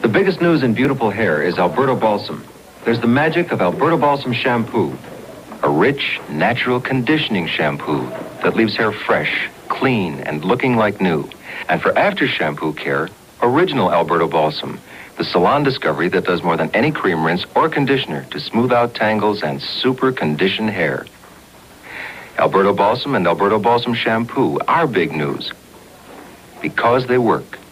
The biggest news in beautiful hair is Alberto Balsam. There's the magic of Alberto Balsam shampoo. A rich, natural conditioning shampoo that leaves hair fresh, clean, and looking like new. And for after shampoo care, original Alberto Balsam, the salon discovery that does more than any cream rinse or conditioner to smooth out tangles and super condition hair. Alberto Balsam and Alberto Balsam shampoo are big news because they work.